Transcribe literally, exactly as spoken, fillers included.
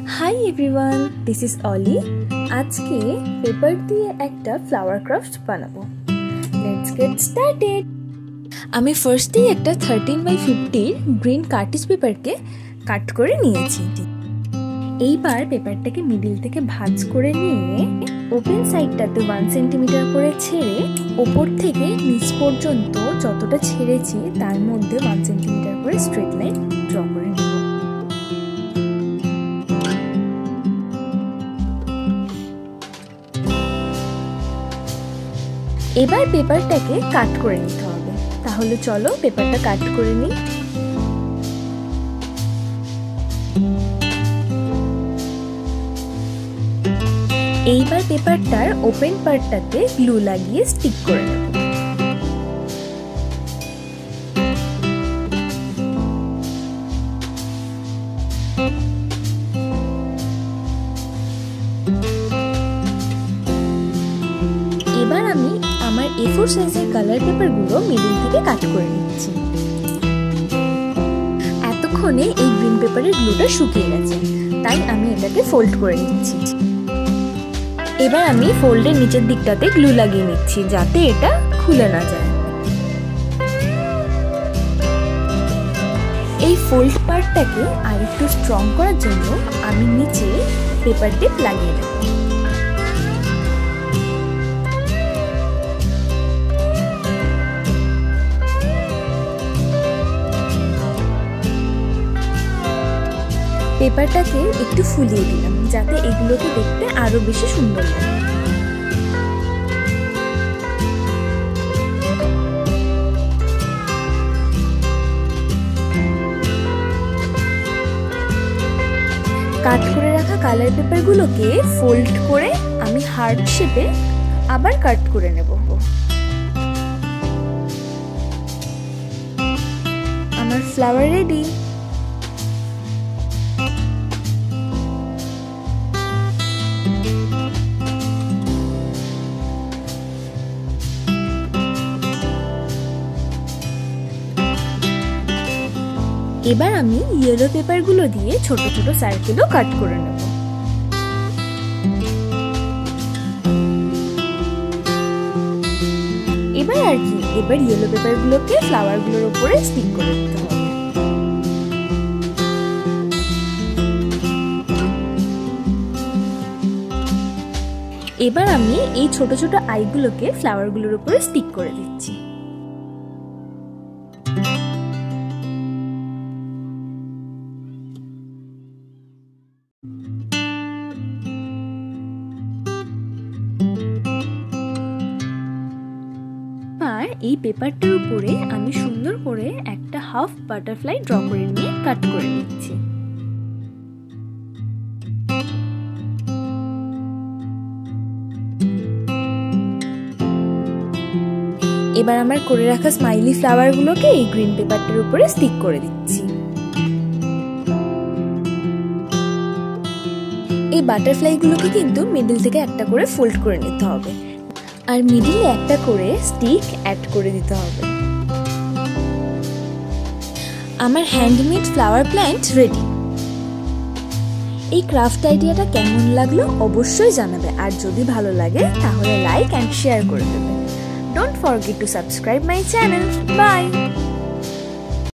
Hi everyone, this is Oli. আজকে paper দিয়ে একটা ফ্লাওয়ার ক্রাফট বানাবো। Let's get started. আমি ফার্স্টেই একটা থার্টিন বাই ফিফটির গ্রিন কার্টিজ পেপারকে কাট করে নিয়েছি। এইবার পেপারটাকে মিডিল থেকে ভাঁজ করে নিয়ে ওপেন সাইডটাতে ওয়ান সেন্টিমিটার করে ছেড়ে ওপর থেকে নিচ পর্যন্ত যতটা ছেড়েছি তার মধ্যে ওয়ান সেন্টিমিটার করে স্ট্রেট লাইন ড্র করে নেব। এবার পেপারটাকে কাট করে নিতে হবে। তাহলে চলো পেপারটা কাট করে নিই। এইবার পেপারটার ওপেন পার্টটাতে গ্লু লাগিয়ে স্টিক করে নেব। এবার আমি আমার এ ফোর সাইজের কালার পেপারগুলো মিডল থেকে কাট করে নিচ্ছি। এতক্ষণে এই গ্রিন পেপারের গ্লুটা শুকিয়ে গেছে, তাই আমি এটাকে ফোল্ড করে নিচ্ছি। এবার আমি ফোল্ডের নিচের দিকটাতে গ্লু লাগিয়ে নিচ্ছি যাতে এটা খুলে না যায়। এই ফোল্ড পার্টটাকে আরেকটু স্ট্রং করার জন্য আমি নিচে পেপার টেপ লাগিয়ে নেব। পেপারটাকে একটু ফুলিয়ে দিলাম যাতে এগুলোকে দেখতে আরো বেশি সুন্দর লাগে। কাট করে রাখা কালার পেপারগুলোকে ফোল্ড করে আমি হার্ট শেপে আবার কাট করে নেব। আমার ফ্লাওয়ার রেডি। এবার আমি ইয়েলো পেপারগুলো দিয়ে ছোট ছোট সার্কেলও কাট করে নেব। এবার আর কি এবার ইয়েলো পেপারগুলোকে ফ্লাওয়ারগুলোর উপরে স্টিক করে দিতে হবে। এবার আমি এই ছোট ছোট আইগুলোকে ফ্লাওয়ারগুলোর উপরে স্টিক করে দিচ্ছি। আর এই পেপারটার উপরে আমি সুন্দর করে একটা হাফ বাটারফ্লাই ড্র করে নিয়ে কাট করে নিচ্ছি। এবার আমার করে রাখা স্মাইলি ফ্লাওয়ারগুলোকে এই গ্রিন পেপারটার উপরে স্টিক করে দিচ্ছি। এই বাটারফ্লাইগুলোকে কিন্তু মিডল থেকে একটা করে ফোল্ড করে নিতে হবে, আর মিডিলে একটা করে স্টিক অ্যাড করে দিতে হবে। আমার হ্যান্ডমেড ফ্লাওয়ার প্ল্যান্ট রেডি। এই ক্রাফট আইডিয়াটা কেমন লাগলো অবশ্যই জানাবে, আর যদি ভালো লাগে তাহলে লাইক অ্যান্ড শেয়ার করে দেবে। Don't forget to subscribe my channel. By.